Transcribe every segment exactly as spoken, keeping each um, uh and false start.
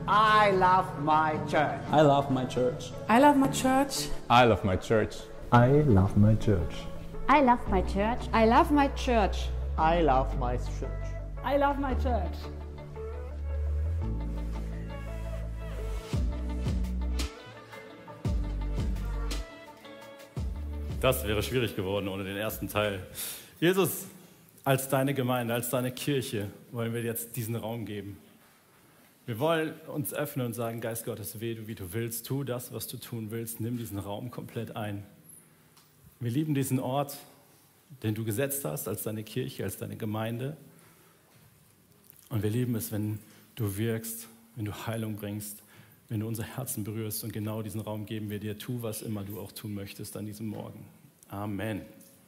I love my church. I love my church. I love my church. I love my church. I love my church. I love my church. I love my church. I love my church. I love my church. Das wäre schwierig geworden ohne den ersten Teil. Jesus, als deine Gemeinde, als deine Kirche wollen wir jetzt diesen Raum geben. Wir wollen uns öffnen und sagen, Geist Gottes, weh du, wie du willst, tu das, was du tun willst, nimm diesen Raum komplett ein. Wir lieben diesen Ort, den du gesetzt hast, als deine Kirche, als deine Gemeinde. Und wir lieben es, wenn du wirkst, wenn du Heilung bringst, wenn du unser Herzen berührst. Und genau diesen Raum geben wir dir. Tu, was immer du auch tun möchtest an diesem Morgen. Amen.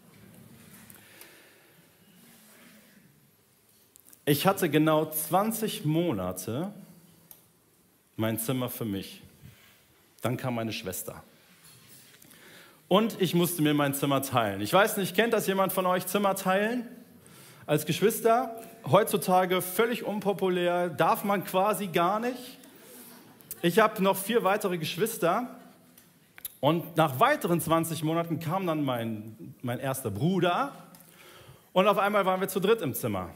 Ich hatte genau zwanzig Monate mein Zimmer für mich. Dann kam meine Schwester. Und ich musste mir mein Zimmer teilen. Ich weiß nicht, kennt das jemand von euch, Zimmer teilen? Als Geschwister, heutzutage völlig unpopulär, darf man quasi gar nicht. Ich habe noch vier weitere Geschwister und nach weiteren zwanzig Monaten kam dann mein, mein erster Bruder und auf einmal waren wir zu dritt im Zimmer.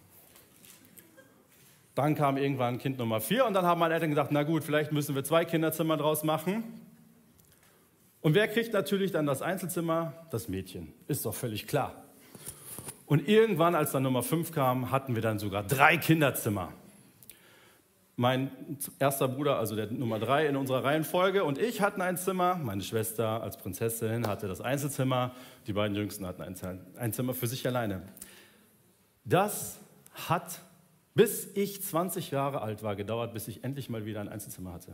Dann kam irgendwann Kind Nummer vier und dann haben meine Eltern gesagt, na gut, vielleicht müssen wir zwei Kinderzimmer draus machen. Und wer kriegt natürlich dann das Einzelzimmer? Das Mädchen, ist doch völlig klar. Und irgendwann, als dann Nummer fünf kam, hatten wir dann sogar drei Kinderzimmer. Mein erster Bruder, also der Nummer drei in unserer Reihenfolge, und ich hatten ein Zimmer. Meine Schwester als Prinzessin hatte das Einzelzimmer. Die beiden Jüngsten hatten ein Zimmer für sich alleine. Das hat, bis ich zwanzig Jahre alt war, gedauert, bis ich endlich mal wieder ein Einzelzimmer hatte.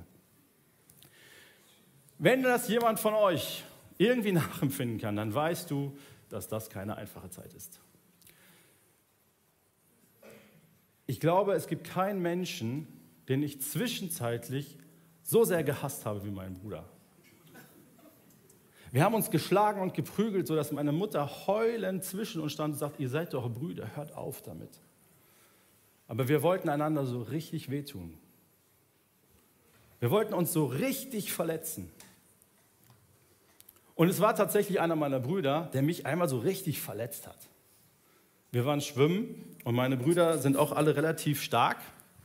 Wenn das jemand von euch irgendwie nachempfinden kann, dann weißt du, dass das keine einfache Zeit ist. Ich glaube, es gibt keinen Menschen, den ich zwischenzeitlich so sehr gehasst habe wie meinen Bruder. Wir haben uns geschlagen und geprügelt, sodass meine Mutter heulend zwischen uns stand und sagt, ihr seid doch Brüder, hört auf damit. Aber wir wollten einander so richtig wehtun. Wir wollten uns so richtig verletzen. Und es war tatsächlich einer meiner Brüder, der mich einmal so richtig verletzt hat. Wir waren schwimmen und meine Brüder sind auch alle relativ stark.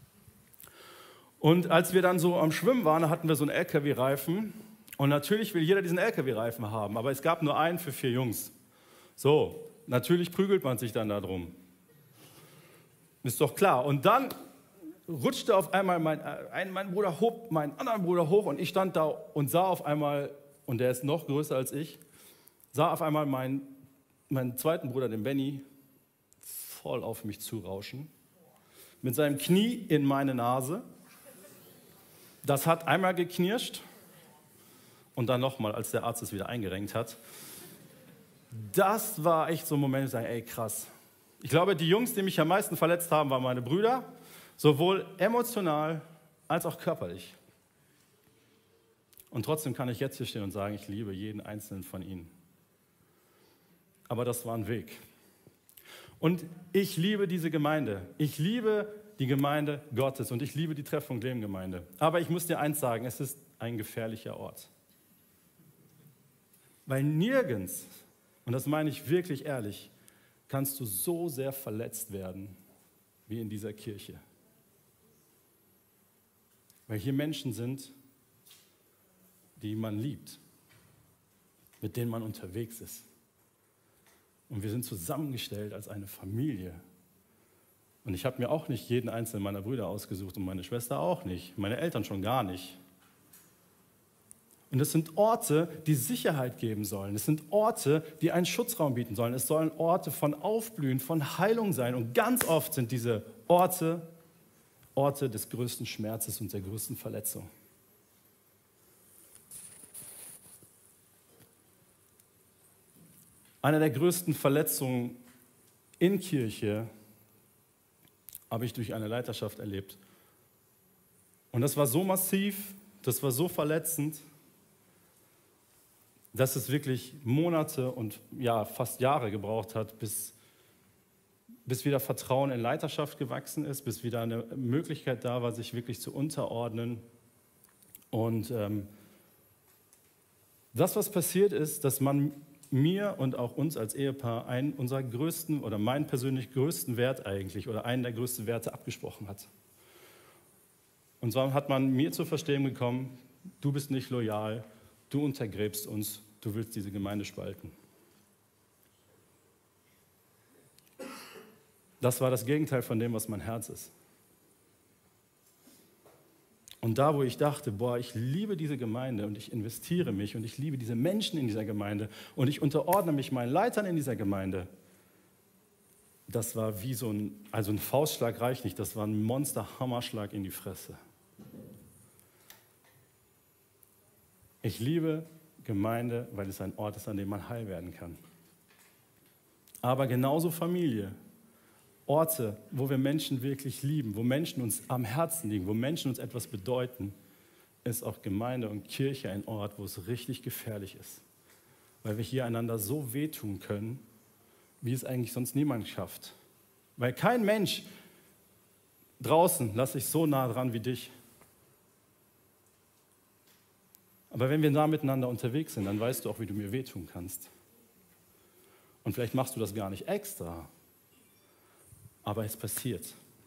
Und als wir dann so am Schwimmen waren, hatten wir so einen L K W-Reifen. Und natürlich will jeder diesen L K W-Reifen haben, aber es gab nur einen für vier Jungs. So, natürlich prügelt man sich dann da drum. Ist doch klar. Und dann rutschte auf einmal mein, ein, mein Bruder hob meinen anderen Bruder hoch und ich stand da und sah auf einmal, und der ist noch größer als ich, sah auf einmal meinen, meinen zweiten Bruder, den Benny, voll auf mich zurauschen, mit seinem Knie in meine Nase. Das hat einmal geknirscht und dann nochmal, als der Arzt es wieder eingerenkt hat. Das war echt so ein Moment, ich sage, ey krass. Ich glaube, die Jungs, die mich am meisten verletzt haben, waren meine Brüder, sowohl emotional als auch körperlich. Und trotzdem kann ich jetzt hier stehen und sagen, ich liebe jeden einzelnen von ihnen. Aber das war ein Weg. Und ich liebe diese Gemeinde. Ich liebe die Gemeinde Gottes und ich liebe die Treff und Leben Gemeinde. Aber ich muss dir eins sagen, es ist ein gefährlicher Ort. Weil nirgends, und das meine ich wirklich ehrlich, kannst du so sehr verletzt werden wie in dieser Kirche. Weil hier Menschen sind, die man liebt, mit denen man unterwegs ist. Und wir sind zusammengestellt als eine Familie. Und ich habe mir auch nicht jeden einzelnen meiner Brüder ausgesucht und meine Schwester auch nicht, meine Eltern schon gar nicht. Und es sind Orte, die Sicherheit geben sollen. Es sind Orte, die einen Schutzraum bieten sollen. Es sollen Orte von Aufblühen, von Heilung sein. Und ganz oft sind diese Orte Orte des größten Schmerzes und der größten Verletzung. Eine der größten Verletzungen in Kirche habe ich durch eine Leiterschaft erlebt. Und das war so massiv, das war so verletzend, dass es wirklich Monate und ja, fast Jahre gebraucht hat, bis, bis wieder Vertrauen in Leiterschaft gewachsen ist, bis wieder eine Möglichkeit da war, sich wirklich zu unterordnen. Und ähm, das, was passiert ist, dass man mir und auch uns als Ehepaar einen unserer größten oder meinen persönlich größten Wert eigentlich oder einen der größten Werte abgesprochen hat. Und zwar hat man mir zu verstehen bekommen, du bist nicht loyal, du untergräbst uns, du willst diese Gemeinde spalten. Das war das Gegenteil von dem, was mein Herz ist. Und da, wo ich dachte, boah, ich liebe diese Gemeinde und ich investiere mich und ich liebe diese Menschen in dieser Gemeinde und ich unterordne mich meinen Leitern in dieser Gemeinde, das war wie so ein, also ein Faustschlag reicht nicht, das war ein Monster-Hammerschlag in die Fresse. Ich liebe Gemeinde, weil es ein Ort ist, an dem man heil werden kann. Aber genauso Familie. Orte, wo wir Menschen wirklich lieben, wo Menschen uns am Herzen liegen, wo Menschen uns etwas bedeuten, ist auch Gemeinde und Kirche ein Ort, wo es richtig gefährlich ist. Weil wir hier einander so wehtun können, wie es eigentlich sonst niemand schafft. Weil kein Mensch draußen lasse ich so nah dran wie dich. Aber wenn wir da miteinander unterwegs sind, dann weißt du auch, wie du mir wehtun kannst. Und vielleicht machst du das gar nicht extra. Aber es passiert.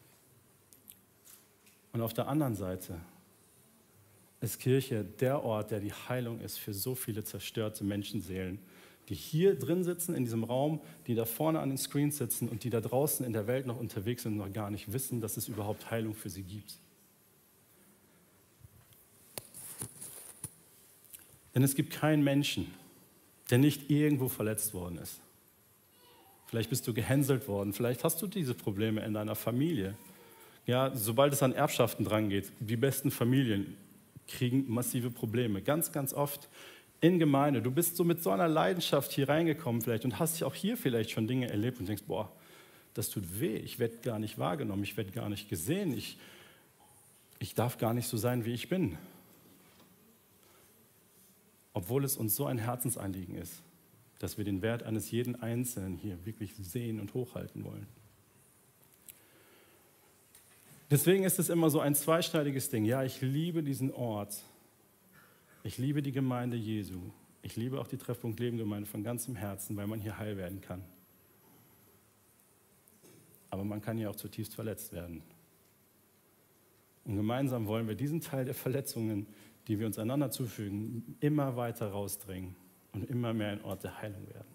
Und auf der anderen Seite ist Kirche der Ort, der die Heilung ist für so viele zerstörte Menschenseelen, die hier drin sitzen in diesem Raum, die da vorne an den Screens sitzen und die da draußen in der Welt noch unterwegs sind und noch gar nicht wissen, dass es überhaupt Heilung für sie gibt. Denn es gibt keinen Menschen, der nicht irgendwo verletzt worden ist. Vielleicht bist du gehänselt worden, vielleicht hast du diese Probleme in deiner Familie. Ja, sobald es an Erbschaften dran geht, die besten Familien kriegen massive Probleme, ganz, ganz oft in Gemeinde. Du bist so mit so einer Leidenschaft hier reingekommen vielleicht und hast auch hier vielleicht schon Dinge erlebt und denkst, boah, das tut weh, ich werde gar nicht wahrgenommen, ich werde gar nicht gesehen, ich, ich darf gar nicht so sein, wie ich bin. Obwohl es uns so ein Herzensanliegen ist, dass wir den Wert eines jeden Einzelnen hier wirklich sehen und hochhalten wollen. Deswegen ist es immer so ein zweischneidiges Ding. Ja, ich liebe diesen Ort. Ich liebe die Gemeinde Jesu. Ich liebe auch die Treffpunkt Leben Gemeinde von ganzem Herzen, weil man hier heil werden kann. Aber man kann hier auch zutiefst verletzt werden. Und gemeinsam wollen wir diesen Teil der Verletzungen, die wir uns einander zufügen, immer weiter rausdrängen und immer mehr ein Ort der Heilung werden.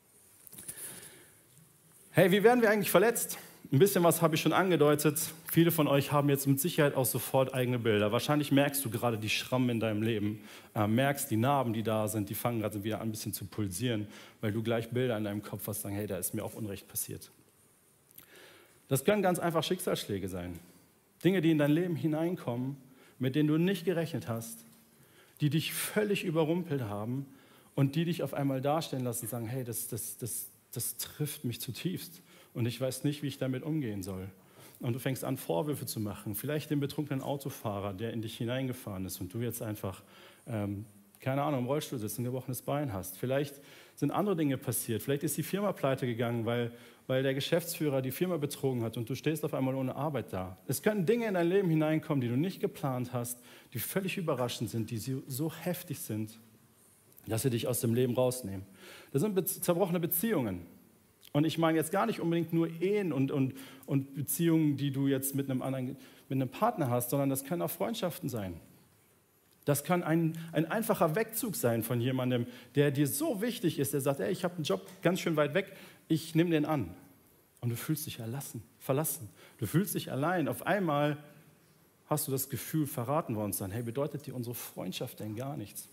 Hey, wie werden wir eigentlich verletzt? Ein bisschen was habe ich schon angedeutet. Viele von euch haben jetzt mit Sicherheit auch sofort eigene Bilder. Wahrscheinlich merkst du gerade die Schrammen in deinem Leben, äh, merkst die Narben, die da sind, die fangen gerade wieder an, ein bisschen zu pulsieren, weil du gleich Bilder in deinem Kopf hast, sagen, hey, da ist mir auch Unrecht passiert. Das können ganz einfach Schicksalsschläge sein. Dinge, die in dein Leben hineinkommen, mit denen du nicht gerechnet hast, die dich völlig überrumpelt haben und die dich auf einmal dastehen lassen und sagen, hey, das, das, das, das trifft mich zutiefst und ich weiß nicht, wie ich damit umgehen soll. Und du fängst an, Vorwürfe zu machen, vielleicht dem betrunkenen Autofahrer, der in dich hineingefahren ist und du jetzt einfach, ähm, keine Ahnung, im Rollstuhl sitzt, ein gebrochenes Bein hast. Vielleicht sind andere Dinge passiert, vielleicht ist die Firma pleite gegangen, weil, weil der Geschäftsführer die Firma betrogen hat und du stehst auf einmal ohne Arbeit da. Es können Dinge in dein Leben hineinkommen, die du nicht geplant hast, die völlig überraschend sind, die so heftig sind, dass sie dich aus dem Leben rausnehmen. Das sind be- zerbrochene Beziehungen. Und ich meine jetzt gar nicht unbedingt nur Ehen und, und, und Beziehungen, die du jetzt mit einem anderen, mit einem Partner hast, sondern das können auch Freundschaften sein. Das kann ein, ein einfacher Wegzug sein von jemandem, der dir so wichtig ist, der sagt, ey, ich habe einen Job ganz schön weit weg, ich nehme den an. Und du fühlst dich erlassen, verlassen. Du fühlst dich allein. Auf einmal hast du das Gefühl, verraten worden zu sein. Hey, bedeutet dir unsere Freundschaft denn gar nichts?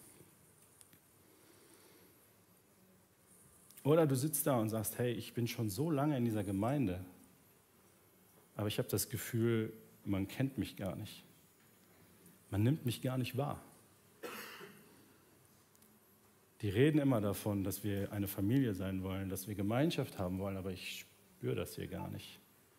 Oder du sitzt da und sagst, hey, ich bin schon so lange in dieser Gemeinde, aber ich habe das Gefühl, man kennt mich gar nicht. Man nimmt mich gar nicht wahr. Die reden immer davon, dass wir eine Familie sein wollen, dass wir Gemeinschaft haben wollen, aber ich spüre das hier gar nicht.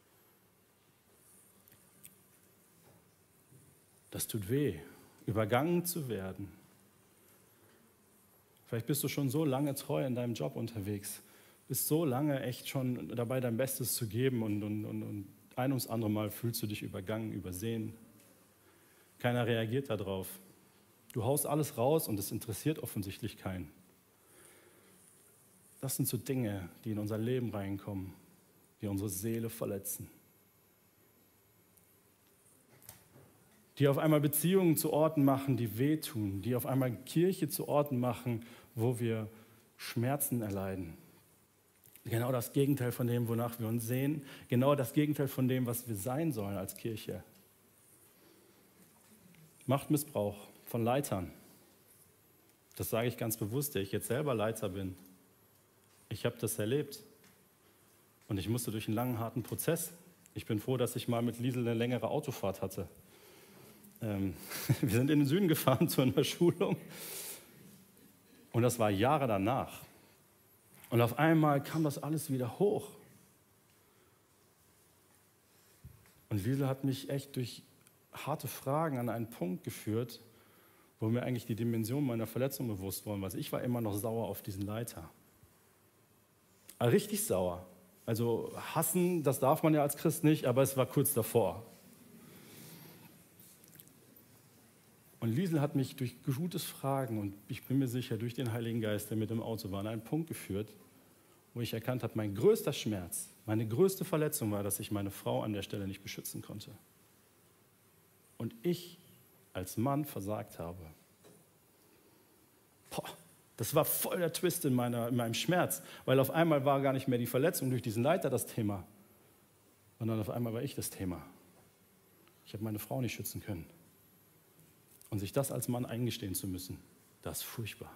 Das tut weh, übergangen zu werden. Vielleicht bist du schon so lange treu in deinem Job unterwegs, bist so lange echt schon dabei, dein Bestes zu geben und, und, und, und ein ums andere Mal fühlst du dich übergangen, übersehen. Keiner reagiert darauf. Du haust alles raus und es interessiert offensichtlich keinen. Das sind so Dinge, die in unser Leben reinkommen, die unsere Seele verletzen. Die auf einmal Beziehungen zu Orten machen, die wehtun, die auf einmal Kirche zu Orten machen, wo wir Schmerzen erleiden. Genau das Gegenteil von dem, wonach wir uns sehen, genau das Gegenteil von dem, was wir sein sollen als Kirche. Machtmissbrauch von Leitern. Das sage ich ganz bewusst, der ich jetzt selber Leiter bin. Ich habe das erlebt und ich musste durch einen langen, harten Prozess. Ich bin froh, dass ich mal mit Liesel eine längere Autofahrt hatte. Ähm, wir sind in den Süden gefahren zu einer Schulung und das war Jahre danach. Und auf einmal kam das alles wieder hoch. Und Liesel hat mich echt durch harte Fragen an einen Punkt geführt, wo mir eigentlich die Dimension meiner Verletzung bewusst worden war. Ich war immer noch sauer auf diesen Leiter. Aber richtig sauer. Also hassen, das darf man ja als Christ nicht, aber es war kurz davor. Und Liesel hat mich durch gutes Fragen und ich bin mir sicher, durch den Heiligen Geist, der mit im Auto war, an einen Punkt geführt, wo ich erkannt habe, mein größter Schmerz, meine größte Verletzung war, dass ich meine Frau an der Stelle nicht beschützen konnte. Und ich als Mann versagt habe. Boah, das war voll der Twist in, meiner, in meinem Schmerz, weil auf einmal war gar nicht mehr die Verletzung durch diesen Leiter das Thema, sondern auf einmal war ich das Thema. Ich habe meine Frau nicht schützen können. Und sich das als Mann eingestehen zu müssen, das ist furchtbar.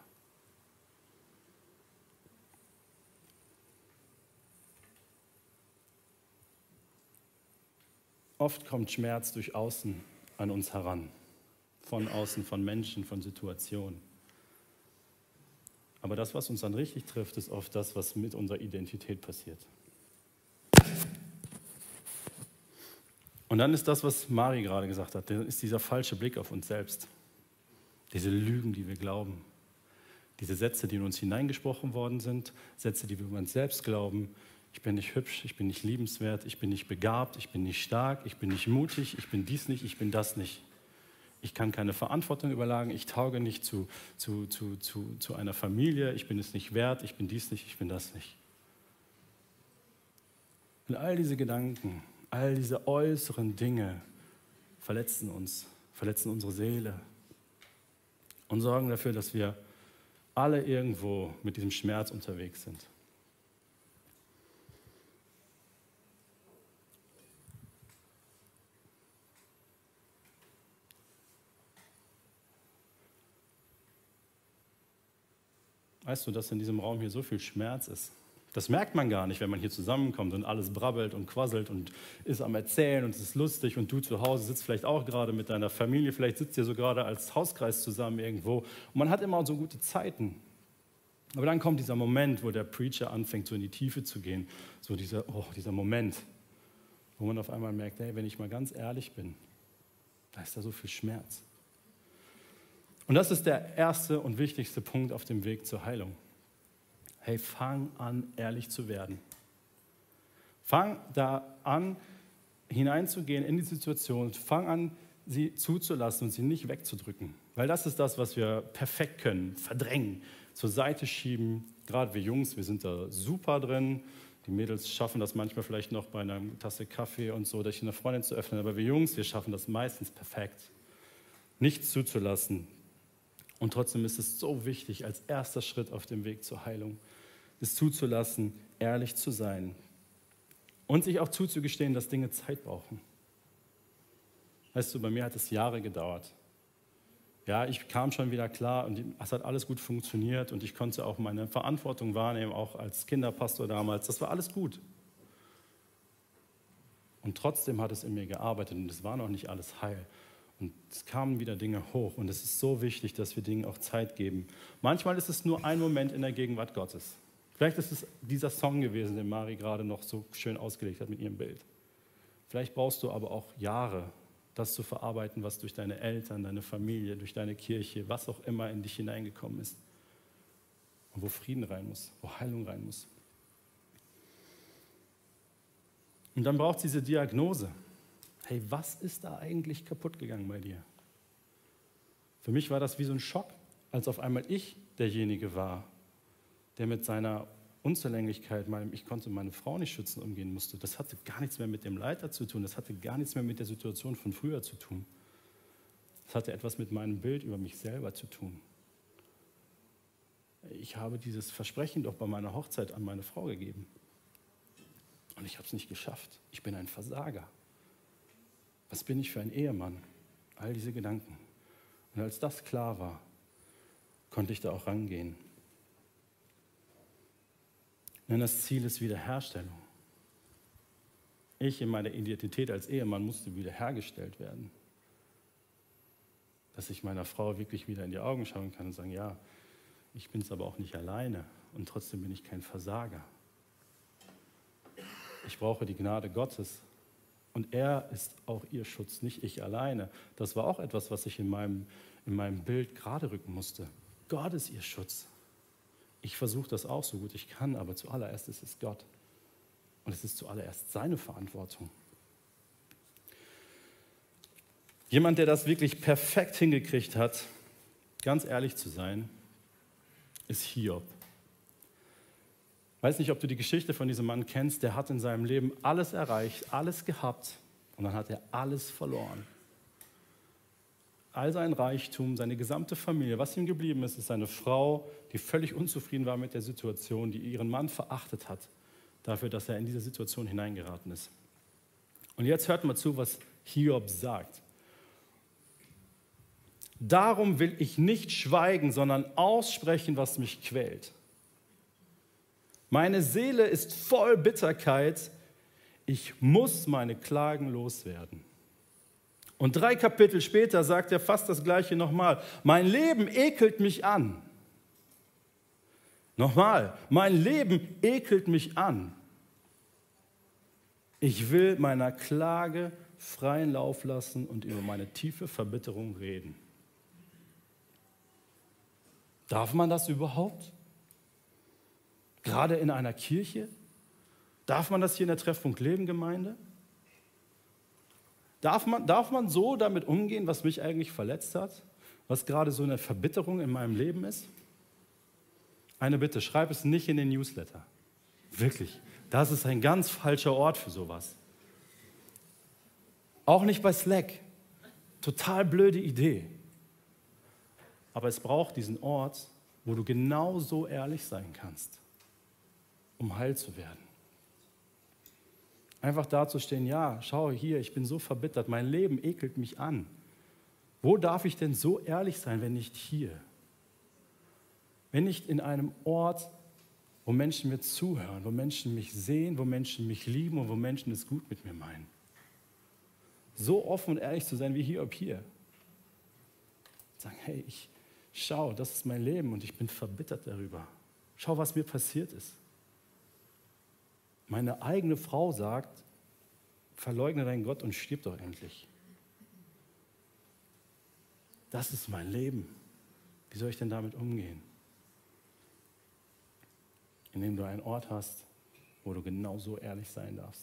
Oft kommt Schmerz durch Außen an uns heran. Von außen, von Menschen, von Situationen. Aber das, was uns dann richtig trifft, ist oft das, was mit unserer Identität passiert. Und dann ist das, was Mari gerade gesagt hat, ist dieser falsche Blick auf uns selbst. Diese Lügen, die wir glauben. Diese Sätze, die in uns hineingesprochen worden sind, Sätze, die wir über uns selbst glauben. Ich bin nicht hübsch, ich bin nicht liebenswert, ich bin nicht begabt, ich bin nicht stark, ich bin nicht mutig, ich bin dies nicht, ich bin das nicht. Ich kann keine Verantwortung übertragen, ich tauge nicht zu, zu, zu, zu, zu einer Familie, ich bin es nicht wert, ich bin dies nicht, ich bin das nicht. Und all diese Gedanken, all diese äußeren Dinge verletzen uns, verletzen unsere Seele und sorgen dafür, dass wir alle irgendwo mit diesem Schmerz unterwegs sind. Weißt du, dass in diesem Raum hier so viel Schmerz ist? Das merkt man gar nicht, wenn man hier zusammenkommt und alles brabbelt und quasselt und ist am Erzählen und es ist lustig und du zu Hause sitzt vielleicht auch gerade mit deiner Familie, vielleicht sitzt ihr so gerade als Hauskreis zusammen irgendwo und man hat immer so gute Zeiten. Aber dann kommt dieser Moment, wo der Preacher anfängt, so in die Tiefe zu gehen, so dieser, oh, dieser Moment, wo man auf einmal merkt, hey, wenn ich mal ganz ehrlich bin, da ist da so viel Schmerz. Und das ist der erste und wichtigste Punkt auf dem Weg zur Heilung. Hey, fang an, ehrlich zu werden. Fang da an, hineinzugehen in die Situation. Fang an, sie zuzulassen und sie nicht wegzudrücken. Weil das ist das, was wir perfekt können. Verdrängen, zur Seite schieben. Gerade wir Jungs, wir sind da super drin. Die Mädels schaffen das manchmal vielleicht noch bei einer Tasse Kaffee und so, durch eine Freundin zu öffnen. Aber wir Jungs, wir schaffen das meistens perfekt. Nichts zuzulassen. Und trotzdem ist es so wichtig, als erster Schritt auf dem Weg zur Heilung, es zuzulassen, ehrlich zu sein und sich auch zuzugestehen, dass Dinge Zeit brauchen. Weißt du, bei mir hat es Jahre gedauert. Ja, ich kam schon wieder klar und es hat alles gut funktioniert und ich konnte auch meine Verantwortung wahrnehmen, auch als Kinderpastor damals. Das war alles gut. Und trotzdem hat es in mir gearbeitet und es war noch nicht alles heil. Und es kamen wieder Dinge hoch und es ist so wichtig, dass wir Dingen auch Zeit geben. Manchmal ist es nur ein Moment in der Gegenwart Gottes. Vielleicht ist es dieser Song gewesen, den Mari gerade noch so schön ausgelegt hat mit ihrem Bild. Vielleicht brauchst du aber auch Jahre, das zu verarbeiten, was durch deine Eltern, deine Familie, durch deine Kirche, was auch immer in dich hineingekommen ist. Und wo Frieden rein muss, wo Heilung rein muss. Und dann braucht es diese Diagnose. Hey, was ist da eigentlich kaputt gegangen bei dir? Für mich war das wie so ein Schock, als auf einmal ich derjenige war, der mit seiner Unzulänglichkeit, meinem, ich konnte meine Frau nicht schützen, umgehen musste. Das hatte gar nichts mehr mit dem Leiter zu tun, das hatte gar nichts mehr mit der Situation von früher zu tun. Das hatte etwas mit meinem Bild über mich selber zu tun. Ich habe dieses Versprechen doch bei meiner Hochzeit an meine Frau gegeben. Und ich habe es nicht geschafft. Ich bin ein Versager. Was bin ich für ein Ehemann? All diese Gedanken. Und als das klar war, konnte ich da auch rangehen. Denn das Ziel ist Wiederherstellung. Ich in meiner Identität als Ehemann musste wiederhergestellt werden. Dass ich meiner Frau wirklich wieder in die Augen schauen kann und sagen, ja, ich bin es aber auch nicht alleine und trotzdem bin ich kein Versager. Ich brauche die Gnade Gottes und er ist auch ihr Schutz, nicht ich alleine. Das war auch etwas, was ich in meinem, in meinem Bild gerade rücken musste. Gott ist ihr Schutz. Ich versuche das auch so gut ich kann, aber zuallererst ist es Gott. Und es ist zuallererst seine Verantwortung. Jemand, der das wirklich perfekt hingekriegt hat, ganz ehrlich zu sein, ist Hiob. Ich weiß nicht, ob du die Geschichte von diesem Mann kennst, der hat in seinem Leben alles erreicht, alles gehabt und dann hat er alles verloren. All sein Reichtum, seine gesamte Familie, was ihm geblieben ist, ist seine Frau, die völlig unzufrieden war mit der Situation, die ihren Mann verachtet hat, dafür, dass er in diese Situation hineingeraten ist. Und jetzt hört mal zu, was Hiob sagt. Darum will ich nicht schweigen, sondern aussprechen, was mich quält. Meine Seele ist voll Bitterkeit. Ich muss meine Klagen loswerden. Und drei Kapitel später sagt er fast das Gleiche nochmal. Mein Leben ekelt mich an. Nochmal, mein Leben ekelt mich an. Ich will meiner Klage freien Lauf lassen und über meine tiefe Verbitterung reden. Darf man das überhaupt? Gerade in einer Kirche? Darf man das hier in der Treffpunkt Leben Gemeinde? Darf man, darf man so damit umgehen, was mich eigentlich verletzt hat? Was gerade so eine Verbitterung in meinem Leben ist? Eine Bitte, schreib es nicht in den Newsletter. Wirklich, das ist ein ganz falscher Ort für sowas. Auch nicht bei Slack. Total blöde Idee. Aber es braucht diesen Ort, wo du genau so ehrlich sein kannst, um heil zu werden. Einfach dazustehen, ja, schau hier, ich bin so verbittert, mein Leben ekelt mich an. Wo darf ich denn so ehrlich sein, wenn nicht hier? Wenn nicht in einem Ort, wo Menschen mir zuhören, wo Menschen mich sehen, wo Menschen mich lieben und wo Menschen es gut mit mir meinen. So offen und ehrlich zu sein wie Hiob hier. Sagen, hey, ich schau, das ist mein Leben und ich bin verbittert darüber. Schau, was mir passiert ist. Meine eigene Frau sagt, verleugne deinen Gott und stirb doch endlich. Das ist mein Leben. Wie soll ich denn damit umgehen? Indem du einen Ort hast, wo du genauso ehrlich sein darfst.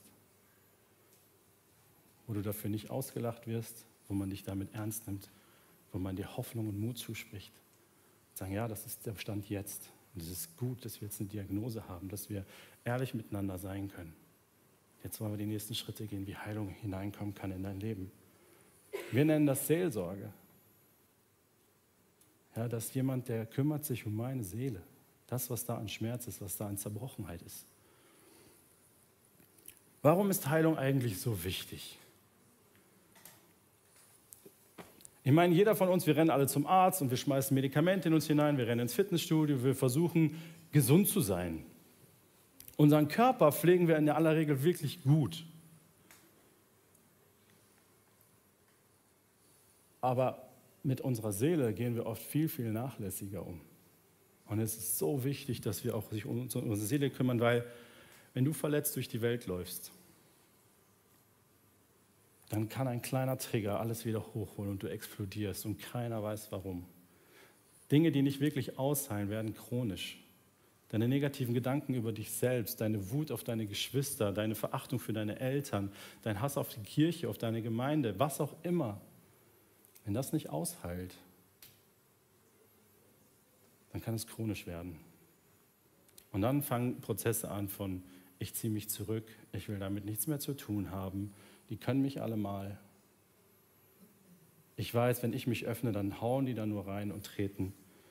Wo du dafür nicht ausgelacht wirst, wo man dich damit ernst nimmt, wo man dir Hoffnung und Mut zuspricht. Sagen, ja, das ist der Stand jetzt. Und es ist gut, dass wir jetzt eine Diagnose haben, dass wir ehrlich miteinander sein können. Jetzt wollen wir die nächsten Schritte gehen, wie Heilung hineinkommen kann in dein Leben. Wir nennen das Seelsorge. Ja, dass jemand, der kümmert sich um meine Seele. Das, was da an Schmerz ist, was da an Zerbrochenheit ist. Warum ist Heilung eigentlich so wichtig? Ich meine, jeder von uns, wir rennen alle zum Arzt und wir schmeißen Medikamente in uns hinein, wir rennen ins Fitnessstudio, wir versuchen, gesund zu sein. Unseren Körper pflegen wir in aller Regel wirklich gut. Aber mit unserer Seele gehen wir oft viel, viel nachlässiger um. Und es ist so wichtig, dass wir auch sich um unsere Seele kümmern, weil wenn du verletzt durch die Welt läufst, dann kann ein kleiner Trigger alles wieder hochholen und du explodierst und keiner weiß warum. Dinge, die nicht wirklich ausheilen, werden chronisch. Deine negativen Gedanken über dich selbst, deine Wut auf deine Geschwister, deine Verachtung für deine Eltern, dein Hass auf die Kirche, auf deine Gemeinde, was auch immer. Wenn das nicht ausheilt, dann kann es chronisch werden. Und dann fangen Prozesse an von, ich ziehe mich zurück, ich will damit nichts mehr zu tun haben, die können mich alle mal. Ich weiß, wenn ich mich öffne, dann hauen die da nur rein und treten.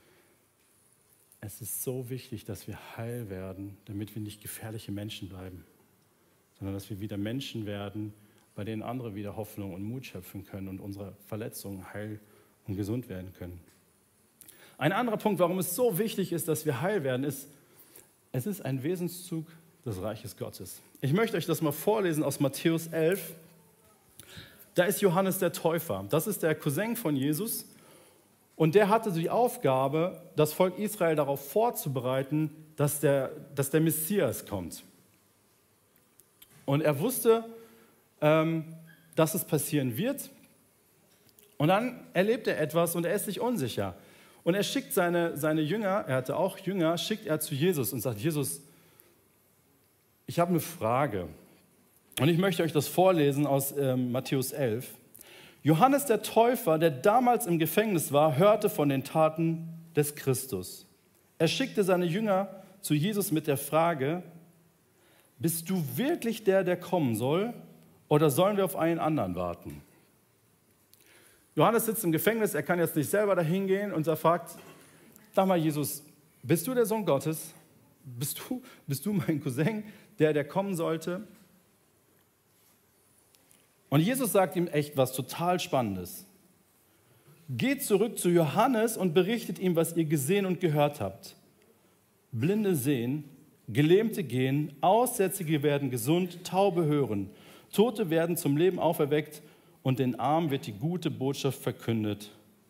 Es ist so wichtig, dass wir heil werden, damit wir nicht gefährliche Menschen bleiben, sondern dass wir wieder Menschen werden, bei denen andere wieder Hoffnung und Mut schöpfen können und unsere Verletzungen heil und gesund werden können. Ein anderer Punkt, warum es so wichtig ist, dass wir heil werden, ist, es ist ein Wesenszug des Reiches Gottes. Ich möchte euch das mal vorlesen aus Matthäus elf. Da ist Johannes der Täufer. Das ist der Cousin von Jesus. Und der hatte die Aufgabe, das Volk Israel darauf vorzubereiten, dass der, dass der Messias kommt. Und er wusste, ähm, dass es passieren wird. Und dann erlebt er etwas und er ist sich unsicher. Und er schickt seine, seine Jünger, er hatte auch Jünger, schickt er zu Jesus und sagt, Jesus, ich habe eine Frage. Und ich möchte euch das vorlesen aus ähm, Matthäus elf. Johannes der Täufer, der damals im Gefängnis war, hörte von den Taten des Christus. Er schickte seine Jünger zu Jesus mit der Frage, bist du wirklich der, der kommen soll, oder sollen wir auf einen anderen warten? Johannes sitzt im Gefängnis, er kann jetzt nicht selber dahin gehen und er fragt, sag mal Jesus, bist du der Sohn Gottes? Bist du, bist du mein Cousin, der, der kommen sollte? Und Jesus sagt ihm echt was total Spannendes. Geht zurück zu Johannes und berichtet ihm, was ihr gesehen und gehört habt. Blinde sehen, Gelähmte gehen, Aussätzige werden gesund, Taube hören, Tote werden zum Leben auferweckt und den Armen wird die gute Botschaft verkündet.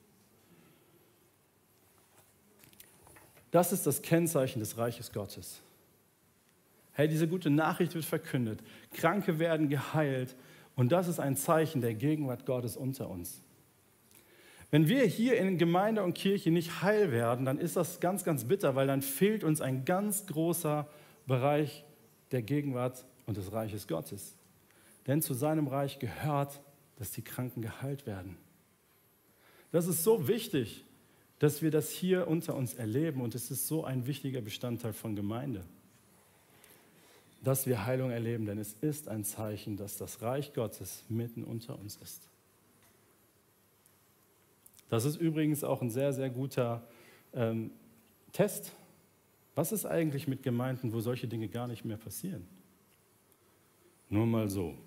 Das ist das Kennzeichen des Reiches Gottes. Hey, diese gute Nachricht wird verkündet, Kranke werden geheilt und das ist ein Zeichen der Gegenwart Gottes unter uns. Wenn wir hier in Gemeinde und Kirche nicht heil werden, dann ist das ganz, ganz bitter, weil dann fehlt uns ein ganz großer Bereich der Gegenwart und des Reiches Gottes. Denn zu seinem Reich gehört, dass die Kranken geheilt werden. Das ist so wichtig, dass wir das hier unter uns erleben und es ist so ein wichtiger Bestandteil von Gemeinde, dass wir Heilung erleben, denn es ist ein Zeichen, dass das Reich Gottes mitten unter uns ist. Das ist übrigens auch ein sehr, sehr guter ähm, Test. Was ist eigentlich mit Gemeinden, wo solche Dinge gar nicht mehr passieren? Nur mal so.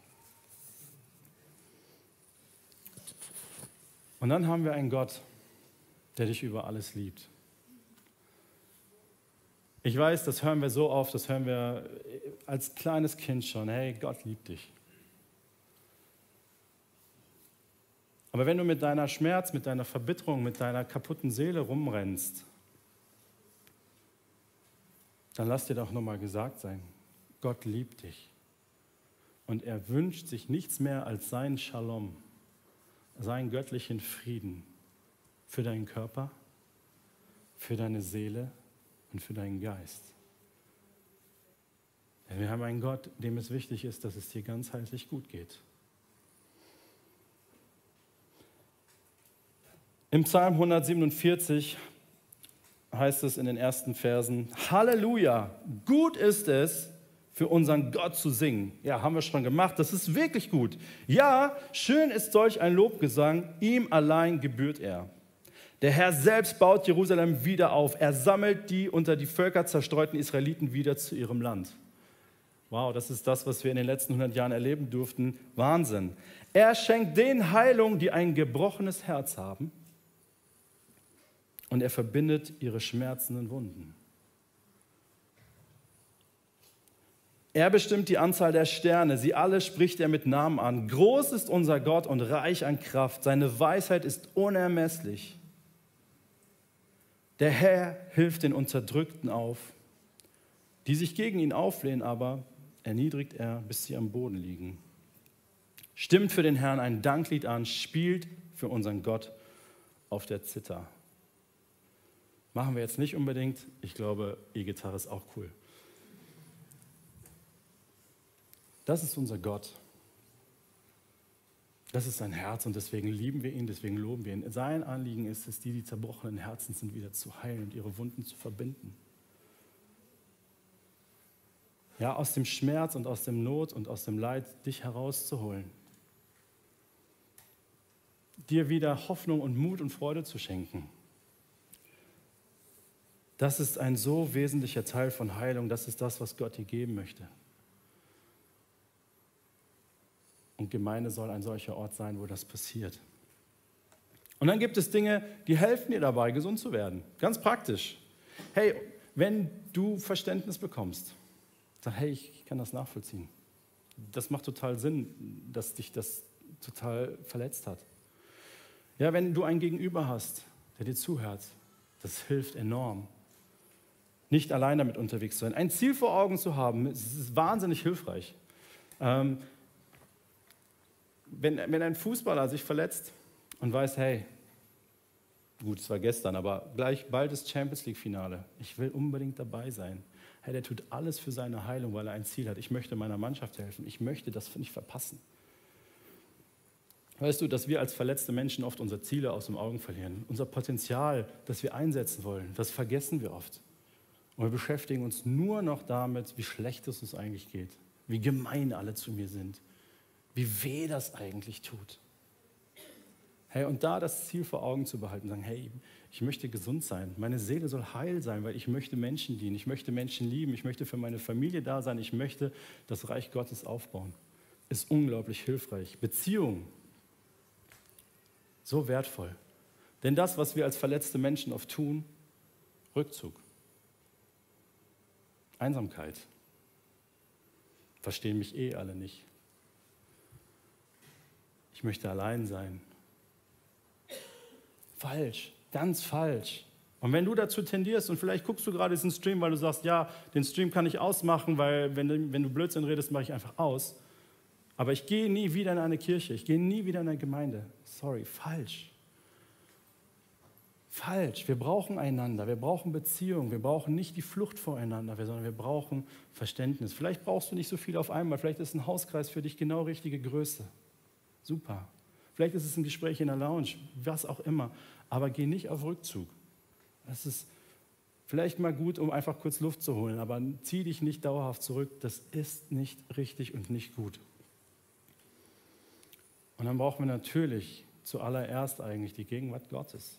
Und dann haben wir einen Gott, der dich über alles liebt. Ich weiß, das hören wir so oft, das hören wir als kleines Kind schon. Hey, Gott liebt dich. Aber wenn du mit deiner Schmerz, mit deiner Verbitterung, mit deiner kaputten Seele rumrennst, dann lass dir doch nochmal gesagt sein, Gott liebt dich. Und er wünscht sich nichts mehr als seinen Shalom, seinen göttlichen Frieden für deinen Körper, für deine Seele und für deinen Geist. Denn wir haben einen Gott, dem es wichtig ist, dass es dir ganzheitlich gut geht. Im Psalm hundertsiebenundvierzig heißt es in den ersten Versen, Halleluja, gut ist es, für unseren Gott zu singen. Ja, haben wir schon gemacht, das ist wirklich gut. Ja, schön ist solch ein Lobgesang, ihm allein gebührt er. Der Herr selbst baut Jerusalem wieder auf. Er sammelt die unter die Völker zerstreuten Israeliten wieder zu ihrem Land. Wow, das ist das, was wir in den letzten hundert Jahren erleben durften. Wahnsinn. Er schenkt denen Heilung, die ein gebrochenes Herz haben. Und er verbindet ihre schmerzenden Wunden. Er bestimmt die Anzahl der Sterne, sie alle spricht er mit Namen an. Groß ist unser Gott und reich an Kraft, seine Weisheit ist unermesslich. Der Herr hilft den Unterdrückten auf, die sich gegen ihn auflehnen, aber erniedrigt er, bis sie am Boden liegen. Stimmt für den Herrn ein Danklied an, spielt für unseren Gott auf der Zither. Machen wir jetzt nicht unbedingt. Ich glaube, E-Gitarre ist auch cool. Das ist unser Gott. Das ist sein Herz und deswegen lieben wir ihn, deswegen loben wir ihn. Sein Anliegen ist es, die, die zerbrochenen Herzen sind, wieder zu heilen und ihre Wunden zu verbinden. Ja, aus dem Schmerz und aus dem Not und aus dem Leid dich herauszuholen. Dir wieder Hoffnung und Mut und Freude zu schenken. Das ist ein so wesentlicher Teil von Heilung. Das ist das, was Gott dir geben möchte. Und Gemeinde soll ein solcher Ort sein, wo das passiert. Und dann gibt es Dinge, die helfen dir dabei, gesund zu werden. Ganz praktisch. Hey, wenn du Verständnis bekommst, sag, hey, ich kann das nachvollziehen. Das macht total Sinn, dass dich das total verletzt hat. Ja, wenn du einen Gegenüber hast, der dir zuhört, das hilft enorm. Nicht allein damit unterwegs zu sein. Ein Ziel vor Augen zu haben, ist wahnsinnig hilfreich. Ähm, wenn, wenn ein Fußballer sich verletzt und weiß, hey, gut, es war gestern, aber gleich bald ist Champions League-Finale. Ich will unbedingt dabei sein. Hey, der tut alles für seine Heilung, weil er ein Ziel hat. Ich möchte meiner Mannschaft helfen. Ich möchte das nicht verpassen. Weißt du, dass wir als verletzte Menschen oft unsere Ziele aus den Augen verlieren. Unser Potenzial, das wir einsetzen wollen, das vergessen wir oft. Und wir beschäftigen uns nur noch damit, wie schlecht es uns eigentlich geht. Wie gemein alle zu mir sind. Wie weh das eigentlich tut. Hey, und da das Ziel vor Augen zu behalten, sagen, hey, ich möchte gesund sein, meine Seele soll heil sein, weil ich möchte Menschen dienen, ich möchte Menschen lieben, ich möchte für meine Familie da sein, ich möchte das Reich Gottes aufbauen. Ist unglaublich hilfreich. Beziehung, so wertvoll. Denn das, was wir als verletzte Menschen oft tun, Rückzug, Einsamkeit, verstehen mich eh alle nicht. Ich möchte allein sein. Falsch, ganz falsch. Und wenn du dazu tendierst und vielleicht guckst du gerade diesen Stream, weil du sagst, ja, den Stream kann ich ausmachen, weil wenn du, wenn du Blödsinn redest, mache ich einfach aus. Aber ich gehe nie wieder in eine Kirche, ich gehe nie wieder in eine Gemeinde. Sorry, falsch. Falsch. Wir brauchen einander, wir brauchen Beziehung, wir brauchen nicht die Flucht voreinander, sondern wir brauchen Verständnis. Vielleicht brauchst du nicht so viel auf einmal, vielleicht ist ein Hauskreis für dich genau richtige Größe. Super. Vielleicht ist es ein Gespräch in der Lounge, was auch immer. Aber geh nicht auf Rückzug. Das ist vielleicht mal gut, um einfach kurz Luft zu holen, aber zieh dich nicht dauerhaft zurück. Das ist nicht richtig und nicht gut. Und dann brauchen wir natürlich zuallererst eigentlich die Gegenwart Gottes.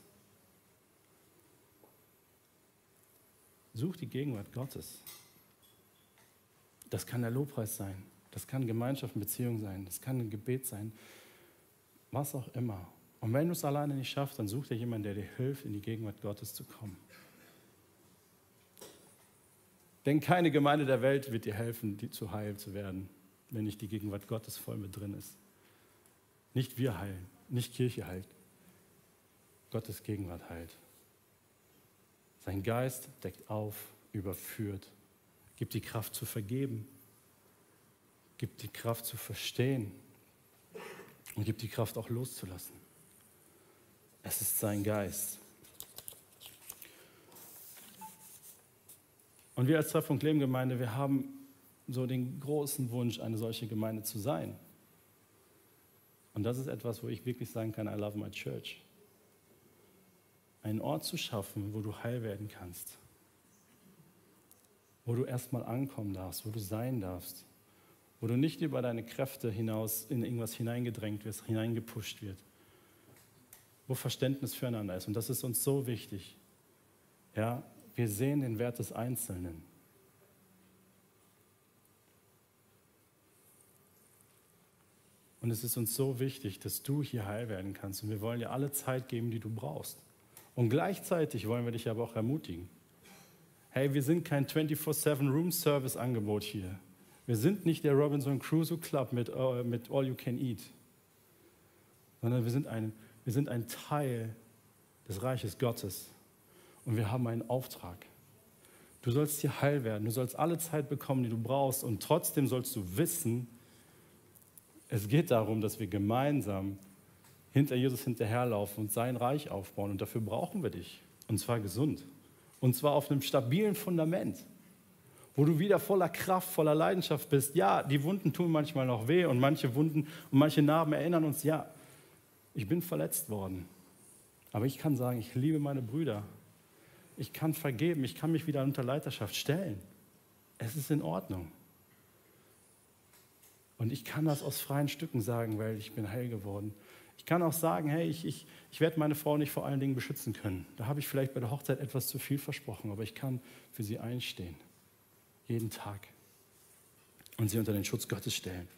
Such die Gegenwart Gottes. Das kann der Lobpreis sein. Das kann Gemeinschaft und Beziehung sein. Das kann ein Gebet sein. Was auch immer. Und wenn du es alleine nicht schaffst, dann such dir jemanden, der dir hilft, in die Gegenwart Gottes zu kommen. Denn keine Gemeinde der Welt wird dir helfen, die zu heil zu werden, wenn nicht die Gegenwart Gottes voll mit drin ist. Nicht wir heilen, nicht Kirche heilt. Gottes Gegenwart heilt. Sein Geist deckt auf, überführt, gibt die Kraft zu vergeben, gibt die Kraft zu verstehen und gibt die Kraft auch loszulassen. Es ist sein Geist. Und wir als Treffpunkt Leben Gemeinde, wir haben so den großen Wunsch, eine solche Gemeinde zu sein. Und das ist etwas, wo ich wirklich sagen kann, I love my church. Einen Ort zu schaffen, wo du heil werden kannst. Wo du erstmal ankommen darfst, wo du sein darfst. Wo du nicht über deine Kräfte hinaus in irgendwas hineingedrängt wirst, hineingepusht wird. Wo Verständnis füreinander ist. Und das ist uns so wichtig. Ja, wir sehen den Wert des Einzelnen. Und es ist uns so wichtig, dass du hier heil werden kannst. Und wir wollen dir alle Zeit geben, die du brauchst. Und gleichzeitig wollen wir dich aber auch ermutigen. Hey, wir sind kein vierundzwanzig sieben Room Service Angebot hier. Wir sind nicht der Robinson Crusoe Club mit, uh, mit All You Can Eat. Sondern wir sind, ein, wir sind ein Teil des Reiches Gottes. Und wir haben einen Auftrag. Du sollst hier heil werden. Du sollst alle Zeit bekommen, die du brauchst. Und trotzdem sollst du wissen, es geht darum, dass wir gemeinsam hinter Jesus hinterherlaufen und sein Reich aufbauen. Und dafür brauchen wir dich. Und zwar gesund. Und zwar auf einem stabilen Fundament, wo du wieder voller Kraft, voller Leidenschaft bist. Ja, die Wunden tun manchmal noch weh und manche Wunden und manche Narben erinnern uns, ja, ich bin verletzt worden. Aber ich kann sagen, ich liebe meine Brüder. Ich kann vergeben, ich kann mich wieder unter Leiterschaft stellen. Es ist in Ordnung. Und ich kann das aus freien Stücken sagen, weil ich bin heil geworden. Ich kann auch sagen, hey, ich, ich, ich werde meine Frau nicht vor allen Dingen beschützen können. Da habe ich vielleicht bei der Hochzeit etwas zu viel versprochen, aber ich kann für sie einstehen. Jeden Tag. Und sie unter den Schutz Gottes stellen.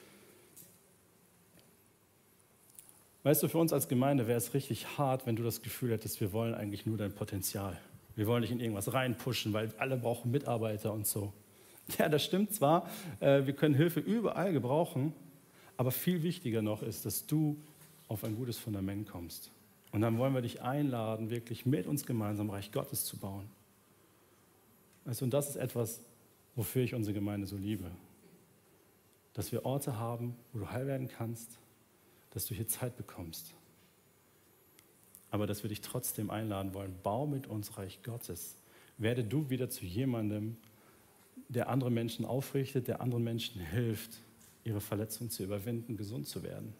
Weißt du, für uns als Gemeinde wäre es richtig hart, wenn du das Gefühl hättest, wir wollen eigentlich nur dein Potenzial. Wir wollen dich in irgendwas reinpushen, weil alle brauchen Mitarbeiter und so. Ja, das stimmt zwar, äh, wir können Hilfe überall gebrauchen, aber viel wichtiger noch ist, dass du auf ein gutes Fundament kommst. Und dann wollen wir dich einladen, wirklich mit uns gemeinsam Reich Gottes zu bauen. Also, und das ist etwas, wofür ich unsere Gemeinde so liebe. Dass wir Orte haben, wo du heil werden kannst, dass du hier Zeit bekommst. Aber dass wir dich trotzdem einladen wollen, bau mit uns Reich Gottes. Werde du wieder zu jemandem, der andere Menschen aufrichtet, der anderen Menschen hilft, ihre Verletzungen zu überwinden, gesund zu werden.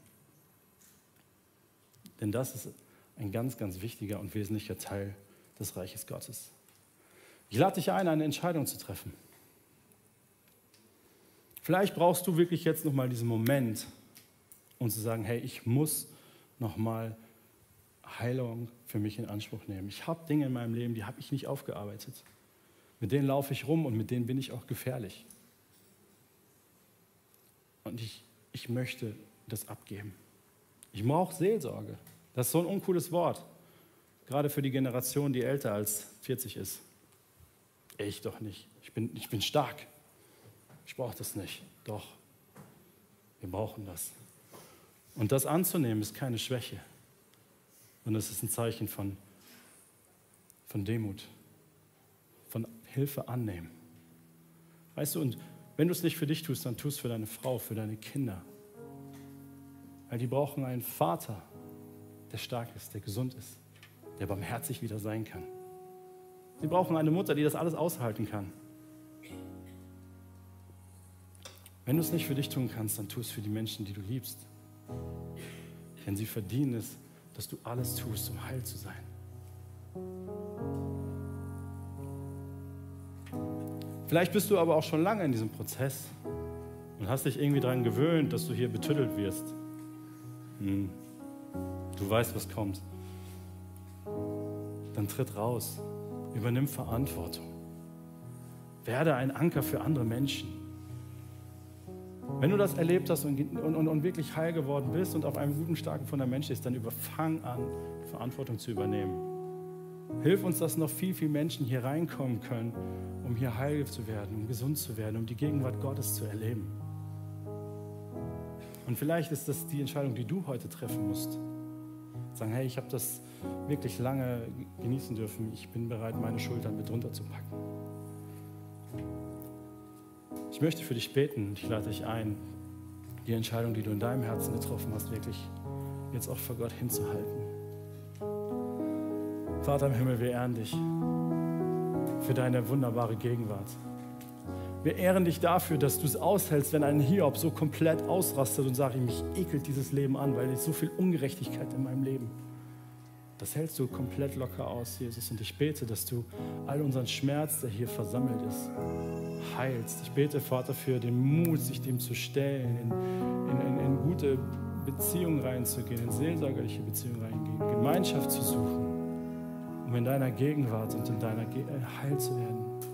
Denn das ist ein ganz, ganz wichtiger und wesentlicher Teil des Reiches Gottes. Ich lade dich ein, eine Entscheidung zu treffen. Vielleicht brauchst du wirklich jetzt nochmal diesen Moment, um zu sagen, hey, ich muss nochmal Heilung für mich in Anspruch nehmen. Ich habe Dinge in meinem Leben, die habe ich nicht aufgearbeitet. Mit denen laufe ich rum und mit denen bin ich auch gefährlich. Und ich, ich möchte das abgeben. Ich brauche Seelsorge. Das ist so ein uncooles Wort. Gerade für die Generation, die älter als vierzig ist. Ich doch nicht. Ich bin, ich bin stark. Ich brauche das nicht. Doch. Wir brauchen das. Und das anzunehmen ist keine Schwäche. Und es ist ein Zeichen von, von Demut. Von Hilfe annehmen. Weißt du, und wenn du es nicht für dich tust, dann tust es für deine Frau, für deine Kinder. Weil die brauchen einen Vater, der stark ist, der gesund ist, der barmherzig wieder sein kann. Sie brauchen eine Mutter, die das alles aushalten kann. Wenn du es nicht für dich tun kannst, dann tu es für die Menschen, die du liebst. Denn sie verdienen es, dass du alles tust, um heil zu sein. Vielleicht bist du aber auch schon lange in diesem Prozess und hast dich irgendwie daran gewöhnt, dass du hier betüttelt wirst. Hm. Du weißt, was kommt. Dann tritt raus. Übernimm Verantwortung. Werde ein Anker für andere Menschen. Wenn du das erlebt hast und, und, und wirklich heil geworden bist und auf einem guten, starken Fundament stehst, dann fang an, Verantwortung zu übernehmen. Hilf uns, dass noch viel, viel Menschen hier reinkommen können, um hier heil zu werden, um gesund zu werden, um die Gegenwart Gottes zu erleben. Und vielleicht ist das die Entscheidung, die du heute treffen musst. Sagen, hey, ich habe das wirklich lange genießen dürfen. Ich bin bereit, meine Schultern mit runterzupacken. Ich möchte für dich beten und ich lade dich ein, die Entscheidung, die du in deinem Herzen getroffen hast, wirklich jetzt auch vor Gott hinzuhalten. Vater im Himmel, wir ehren dich für deine wunderbare Gegenwart. Wir ehren dich dafür, dass du es aushältst, wenn ein Hiob so komplett ausrastet und sagt, mich ekelt dieses Leben an, weil es so viel Ungerechtigkeit in meinem Leben. Das hältst du komplett locker aus, Jesus. Und ich bete, dass du all unseren Schmerz, der hier versammelt ist, heilst. Ich bete, Vater, für den Mut, sich dem zu stellen, in, in, in, in gute Beziehungen reinzugehen, in seelsorgerliche Beziehungen reingehen, Gemeinschaft zu suchen, um in deiner Gegenwart und in deiner Ge- Heil zu werden.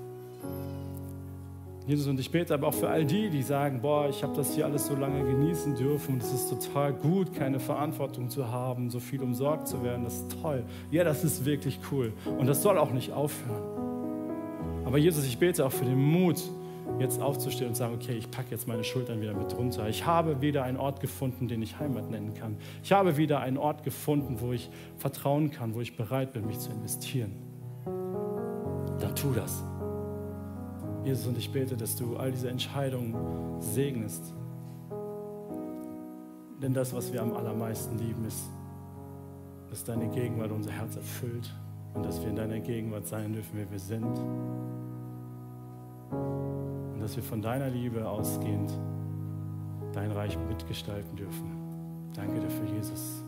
Jesus, und ich bete aber auch für all die, die sagen, boah, ich habe das hier alles so lange genießen dürfen und es ist total gut, keine Verantwortung zu haben, so viel umsorgt zu werden, das ist toll. Ja, das ist wirklich cool und das soll auch nicht aufhören. Aber Jesus, ich bete auch für den Mut, jetzt aufzustehen und zu sagen, okay, ich packe jetzt meine Schultern wieder mit runter. Ich habe wieder einen Ort gefunden, den ich Heimat nennen kann. Ich habe wieder einen Ort gefunden, wo ich vertrauen kann, wo ich bereit bin, mich zu investieren. Dann tu das. Jesus, und ich bete, dass du all diese Entscheidungen segnest. Denn das, was wir am allermeisten lieben, ist, dass deine Gegenwart unser Herz erfüllt und dass wir in deiner Gegenwart sein dürfen, wer wir sind. Und dass wir von deiner Liebe ausgehend dein Reich mitgestalten dürfen. Danke dafür, Jesus.